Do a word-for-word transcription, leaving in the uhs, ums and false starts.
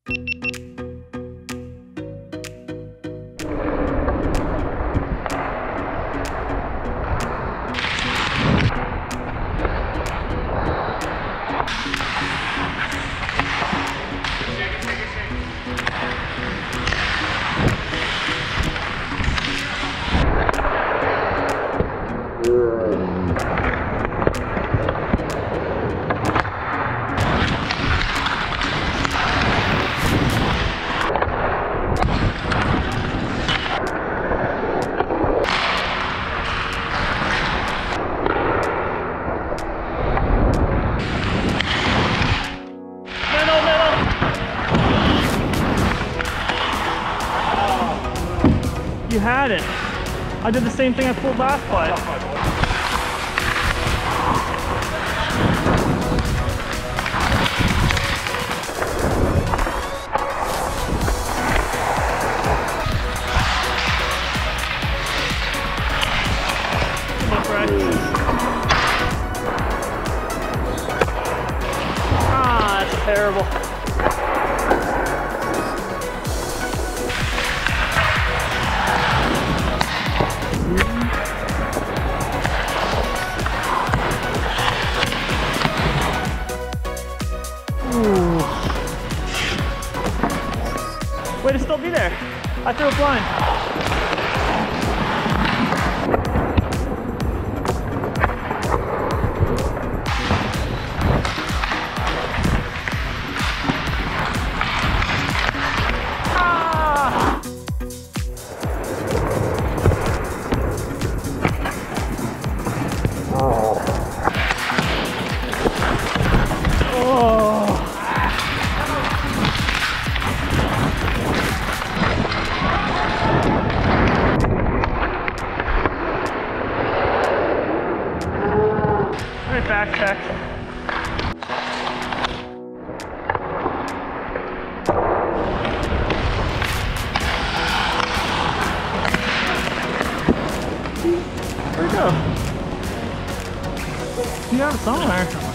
You had it. I did the same thing I pulled last fight. Look right. Ah, that's terrible. Way to still be there. I threw a blind. Ah! Oh. Oh. Back check. Where'd it go? You got it somewhere.